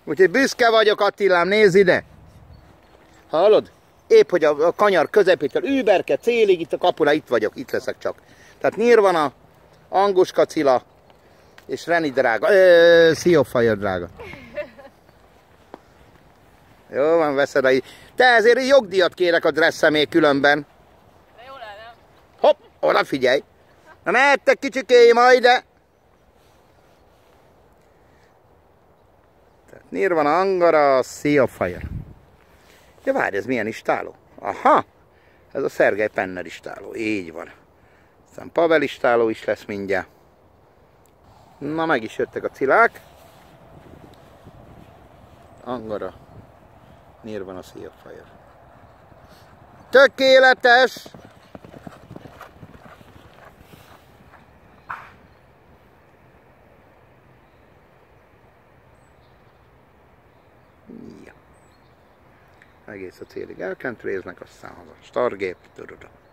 Úgyhogy büszke vagyok, Attilám, nézd ide! Hallod? Épp, hogy a kanyar közepétől überke, célig, itt a kapuna, itt vagyok, itt leszek csak. Tehát Nirvana, Anguska Cilla és Reni drága, Sea of Fire drága. Jó van, veszed a... Te ezért jogdíjat kérek a dresszem még különben. De jó lenne. Hopp, oda figyelj! Na mehettek kicsikéim, majd ide! Tehát Nirvana, Angara, Sea of Fire. Ja várj, ez milyen istáló? Aha! Ez a Szergej Penner istáló, így van. Aztán Pavel istáló is lesz mindjárt. Na meg is jöttek a cilák. Angara, Nirvana, Sea of Fire. Tökéletes! Ja. Egész a célig elkentréznek, aztán haza. Stargép, tudod.